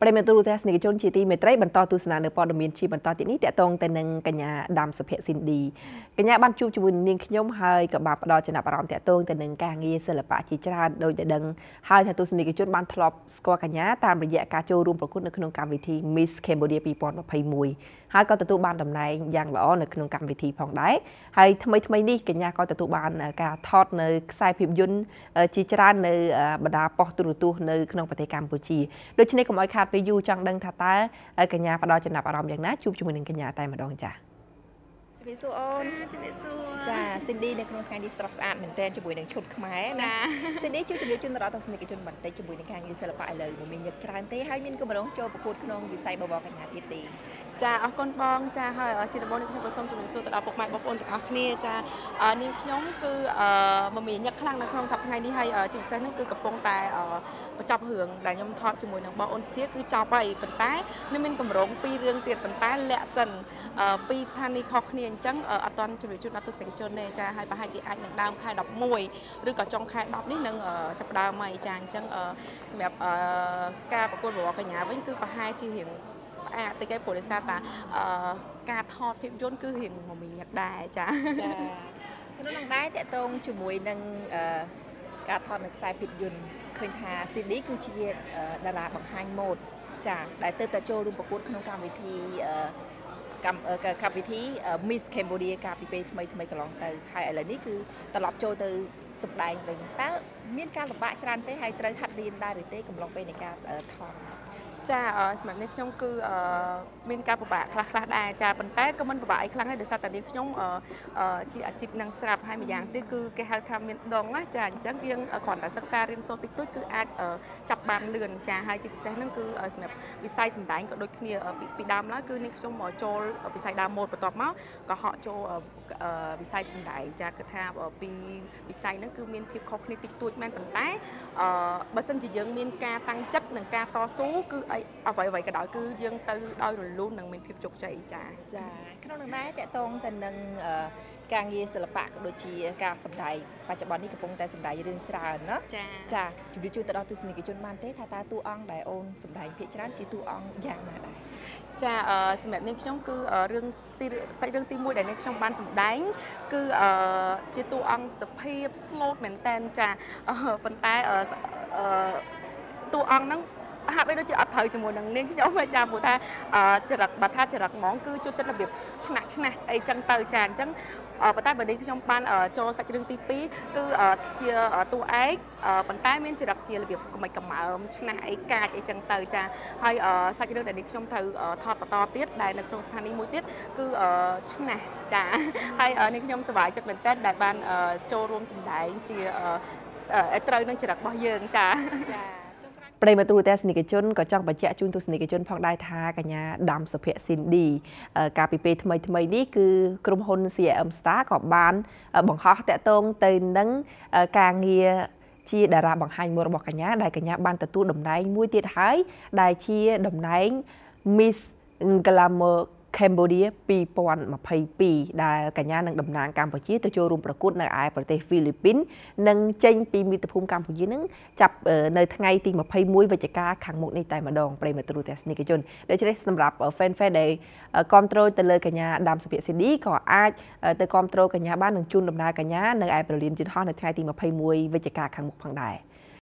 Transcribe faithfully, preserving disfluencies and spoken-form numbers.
ប្រិមត្តទូរទស្សនិកជនជាទីមេត្រីបន្តទស្សនានៅព័ត៌មានជាបន្តទៀតនេះតកតងទៅនឹងកញ្ញាដាំសុភ័ក្រស៊ីនឌីកញ្ញាបានជួបជាមួយនាងខ្ញុំហើយក៏បានផ្ដល់ចំណាប់អារម្មណ៍តកតងទៅនឹងការងារសិល្បៈជាច្រើនដោយតែដឹងហើយថាទស្សនិកជនបានធ្លាប់ស្គាល់កញ្ញាតាមរយៈការចូលរួមប្រកួតនៅក្នុងកម្មវិធី Miss Cambodia ពីរពាន់ម្ភៃមួយហើយក៏ទទួលបានតំណែងយ៉ាងល្អនៅក្នុងកម្មវិធីផងដែរហើយថ្មីថ្មីនេះកញ្ញាក៏ទទួលបានការថតនៅខ្សែភាពយន្តជាច្រើននៅបណ្ដាប៉ុស្តិ៍ទូរទស្សន៍នៅក្នុងប្រទេសកម្ពុជាដូច្នេះកុំឲ្យខាតពេលយូរចង់ដឹងថាតើកញ្ញាផ្ដល់ចំណាប់អារម្មណ៍យ៉ាងណាជួបជាមួយនឹងកញ្ញាតែម្ដងចា៎ជំរាបសួរអូនជំរាបសួរចាស៊ីនឌីនៅក្នុងថ្ងៃនេះស្រស់ស្អាតមែនទែនជាមួយនឹងឈុតខ្មែរណាស៊ីនឌីជួយជម្រាបជូនដល់ទស្សនិកជនបន្តិចជាមួយនឹងការងារសិល្បៈឥឡូវមានញឹកច្រើនទេហើយមានគម្រោងចូលប្រកួតក្នុងវិស័យបបរកញ្ញាទៀតទេចាអរគុណបងចាហើយជាដំបូងនេះខ្ញុំក៏សូមជម្រាបសួរទៅដល់ពុកម៉ែបងប្អូនទាំងអស់គ្នាចានាងខ្ញុំគឺមមាញឹកខ្លាំងនៅក្នុងសប្តាហ៍ថ្ងៃនេះហើយជាពិសេសហ្នឹងគឺកំពុងតែបញ្ចប់រឿងដែលខ្ញុំថតជាមួយនឹងបងអូនសធាគឺចប់ហើយប៉ុន្តែនៅមានគម្រោងពីររឿងទៀតប៉ុន្តែលាក់សិនពីស្ថានីយ៍ខុសគ្នាអញ្ចឹងអត់ទាន់ជម្រាបជូនដល់ទស្សនិកជនទេចាហើយប្រហែលជាអាចនឹងដើមខែដប់មួយឬក៏ចុងខែដប់នេះនឹងចាប់ដើមហើយចាអញ្ចឹងសម្រាប់ការប្រកួតបបរកញ្ញាវិញគឺប្រហែលជារៀងអាតិចឯងព្រោះដោយសារតាការថតភាពយន្តគឺរៀងមមាញឹកដែរចាចាក្នុងនឹងដែរតកតងជាមួយនឹងការថតនៅខ្សែភាពយន្តឃើញថាស៊ីឌីគឺជាតារាបង្ហាញម៉ូដចាដែលទៅតែចូលរួមប្រកួតក្នុងកម្មវិធីកម្មវិធី Miss Cambodia កាលពីពេលថ្មីថ្មីកន្លងទៅហើយឥឡូវនេះគឺត្រឡប់ចូលទៅសម្ដែងវិញតើមានការលំបាកច្រើនទេហើយត្រូវហាត់រៀនដែរឬទេកំឡុងពេលនៃការថតចាសម្រាប់នេះខ្ញុំគឺមានការពិបាកខ្លះខ្លះដែរចាប៉ុន្តែក៏មិនពិបាកអីខ្លាំងដែរដោយសារតែនេះខ្ញុំជាអាជីពនឹងស្រាប់ហើយម្យ៉ាងទៀតគឺគេហៅថាមានដងណាចាអញ្ចឹងយើងគ្រាន់តែសិក្សារៀនសូត្រតិចតួចគឺអាចចាប់បានលឿនចាហើយជាពិសេសហ្នឹងគឺសម្រាប់វិស័យសម្ដែងក៏ដូចគ្នាពីដើមឡើយគឺនេះខ្ញុំមកចូលវិស័យដើមម៉ូដបន្ទាប់មកក៏ហក់ចូលវិស័យសម្ដែងចាគឺថាពីវិស័យហ្នឹងគឺមានភាពខុសគ្នាតិចតួចមែនប៉ុន្តែបើសិនជាយើងមានការតាំងចិត្តនិងការតស៊ូគឺអ្វីអ្វីក៏ដោយគឺយើងទៅដោយរលូននិងមានភាពជោគជ័យចាចាក្នុងនឹងដែរតកតងទៅនឹងការងារសិល្បៈក៏ដូចជាការសម្ដែងបច្ចុប្បន្ននេះកំពុងតែសម្ដែងរឿងច្រើនណាចាចាជម្រាបជូនទៅដល់ទស្សនិកជនបានទេថាតើតួអង្គដែលអូនសម្ដែងភាគច្រើនជាតួអង្គយ៉ាងណាដែរចាសម្រាប់នាងខ្ញុំគឺរឿងទីសាច់រឿងទីមួយដែលនាងខ្ញុំបានសម្ដែងគឺជាតួអង្គសុភាព slot មែនតែនចាប៉ុន្តែតួអង្គហ្នឹងហាក់បីដូចជាអត់ត្រូវជាមួយនឹងនាងខ្ញុំចាព្រោះថាចរិតបើថាចរិតហ្មងគឺចូលចិត្តរបៀបឆ្នះឆ្នះអីចឹងទៅចាអញ្ចឹងប៉ុន្តែបើនេះខ្ញុំបានចូលសាច់រឿងទីពីរគឺជាតួឯកប៉ុន្តែមានចរិតជារបៀបកុំឲ្យកំើមឆ្នះអីកាចអីចឹងទៅចាហើយសាច់រឿងដែលនេះខ្ញុំត្រូវថតបន្តទៀតដែលនៅក្នុងស្ថានីយ៍មួយទៀតគឺឆ្នះចាហើយនេះខ្ញុំសប្បាយចិត្តមែនទែនដែលបានចូលរួមសម្ដែងជាត្រូវនឹងចរិតរបស់យើងចាចាប្រិមត្តទូរទស្សនិកជនក៏ចង់បញ្ជាក់ជូនទស្សនិកជនផងដែរថាកញ្ញាដាំសុភ័ក្រស៊ីនឌីកាលពីពេលថ្មីថ្មីនេះគឺក្រុមហ៊ុន ซี เอ็ม Star ក៏បានបង្ហោះតាក់ទងទៅនឹងការងារជាតារាបង្ហាញម៉ូដរបស់កញ្ញាដែលកញ្ញាបានទទួលតំណែងមួយទៀតហើយដែលជាតំណែង Miss Glamour Cambodia ពីរពាន់ម្ភៃពីរដែលកញ្ញានឹងតំណាងកម្ពុជាទៅចូលរួមប្រកួតនៅឯប្រទេសហ្វីលីពីននិងចេញពីមាតុភូមិកម្ពុជានឹងចាប់នៅថ្ងៃទីម្ភៃមួយវិច្ឆិកាខាងមុខនេះតែម្ដងប្រិមត្តទូរទស្សនិកជនដូច្នេះសម្រាប់ fan fan ដែលគ្រប់គ្រងទៅលើកញ្ញាដាំសុភ័ក្រស៊ីនឌីក៏អាចទៅគ្រប់គ្រងកញ្ញាបាននឹងជូនដំណើរកញ្ញានៅឯប្រលានយន្តហោះនៅថ្ងៃទីម្ភៃមួយវិច្ឆិកាខាងមុខផងដែរ